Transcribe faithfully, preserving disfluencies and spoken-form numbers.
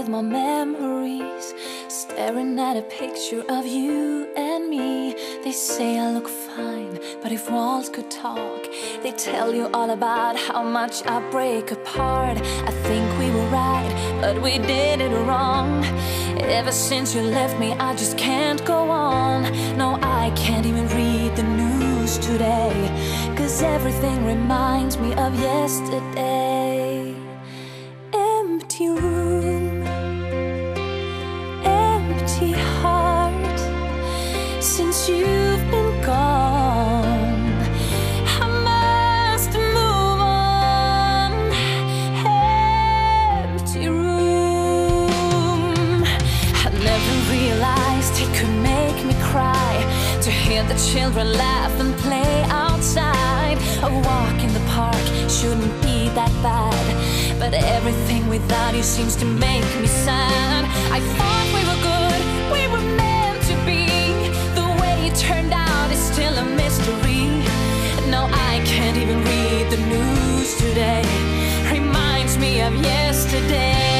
with my memories, staring at a picture of you and me. They say I look fine, but if walls could talk, they tell you all about how much I break apart. I think we were right, but we did it wrong. Ever since you left me, I just can't go on. No, I can't even read the news today, 'cause everything reminds me of yesterday. Empty room, empty heart. Since you've been gone, I must move on. Empty room. I never realized it could make me cry to hear the children laugh and play outside. A walk in the park shouldn't be that bad, but everything without you seems to make me sad. I thought we were good, we were meant to be. The way it turned out is still a mystery. No, I can't even read the news today. Reminds me of yesterday.